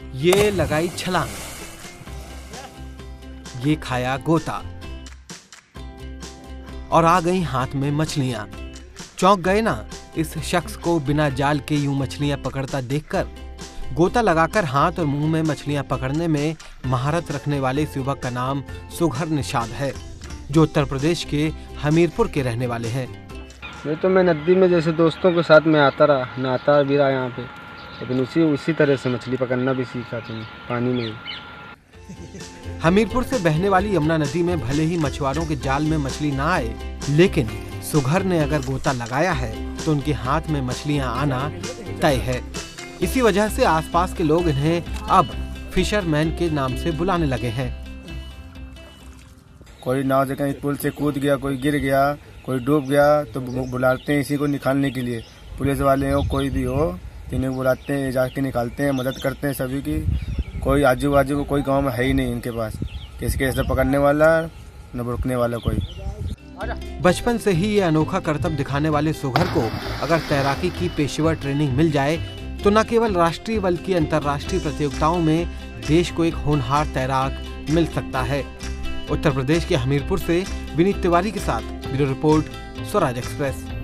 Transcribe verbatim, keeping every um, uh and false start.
ये लगाई छलांग, ये खाया गोता और आ गई हाथ में मछलियां। चौंक गए ना इस शख्स को बिना जाल के यूं मछलियां पकड़ता देखकर। गोता लगाकर हाथ और मुंह में मछलियां पकड़ने में महारत रखने वाले इस युवक का नाम सुघर निषाद है, जो उत्तर प्रदेश के हमीरपुर के रहने वाले हैं। ये तो मैं नदी में जैसे दोस्तों के साथ में आता रहा, नहाता भी रहा यहाँ पे, लेकिन उसी उसी तरह से मछली पकड़ना भी सीखा था पानी में। हमीरपुर से बहने वाली यमुना नदी में भले ही मछुआरों के जाल में मछली ना आए, लेकिन सुघर ने अगर गोता लगाया है तो उनके हाथ में मछलियां आना तय है। इसी वजह से आसपास के लोग इन्हें अब फिशरमैन के नाम से बुलाने लगे हैं। कोई नाव से कहीं पुल से कूद गया, कोई गिर गया, कोई डूब गया तो बुलाते हैं इसी को निकालने के लिए। पुलिस वाले हो कोई भी हो, इन्हें बुलाते हैं, जाके निकालते हैं, मदद करते हैं सभी की। कोई आजू बाजू को कोई गांव में है ही नहीं इनके पास किसके ऐसे पकड़ने वाला न रुकने वाला कोई। बचपन से ही ये अनोखा करतब दिखाने वाले सुघर को अगर तैराकी की पेशेवर ट्रेनिंग मिल जाए तो न केवल राष्ट्रीय बल्कि अंतर्राष्ट्रीय प्रतियोगिताओं में देश को एक होनहार तैराक मिल सकता है। उत्तर प्रदेश के हमीरपुर से विनीत तिवारी के साथ ब्यूरो रिपोर्ट, स्वराज एक्सप्रेस।